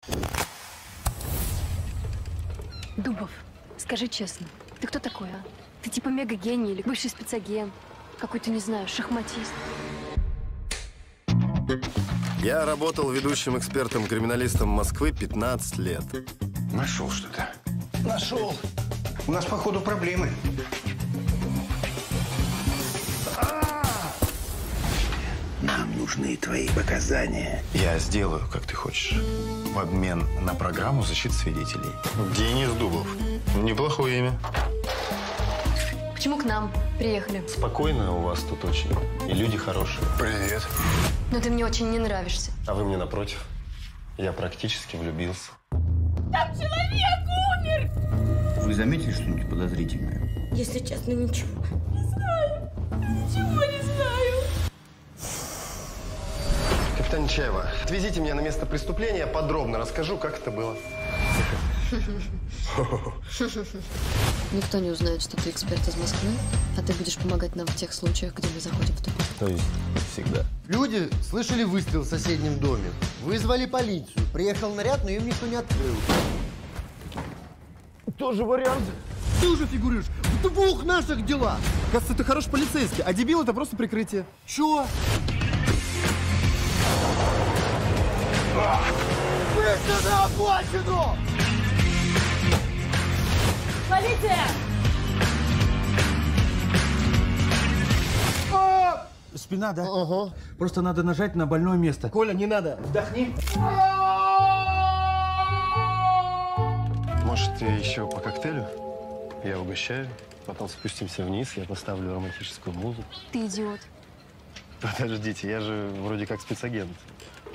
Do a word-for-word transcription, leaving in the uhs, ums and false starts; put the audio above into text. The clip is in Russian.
Дубов, скажи честно, ты кто такой, а? Ты типа мега-гений или бывший спецагент? Какой-то, не знаю, шахматист? Я работал ведущим экспертом-криминалистом Москвы пятнадцать лет. Нашел что-то. Нашел. У нас, походу, проблемы. Нам нужны твои показания. Я сделаю, как ты хочешь. В обмен на программу защиты свидетелей. Денис Дубов. Неплохое имя. Почему к нам приехали? Спокойно у вас тут очень. И люди хорошие. Привет. Но ты мне очень не нравишься. А вы мне напротив. Я практически влюбился. Там человек умер! Вы заметили что-нибудь подозрительное? Если честно, ничего. Не знаю. Ничего не знаю. Капитан Нечаева, отвезите меня на место преступления, я подробно расскажу, как это было. Никто не узнает, что ты эксперт из Москвы, а ты будешь помогать нам в тех случаях, где мы заходим в тупик. То есть всегда. Люди слышали выстрел в соседнем доме. Вызвали полицию. Приехал наряд, но им никто не открыл. Тоже вариант. Ты уже фигурируешь в двух наших делах. Кажется, ты хороший полицейский, а дебил — это просто прикрытие. Чё? Вышли на обочину! Полиция! А! Спина, да? Ага. Просто надо нажать на больное место. Коля, не надо. Вдохни. Может, еще по коктейлю? Я угощаю. Потом спустимся вниз, я поставлю романтическую музыку. Ты идиот. Подождите, я же вроде как спецагент.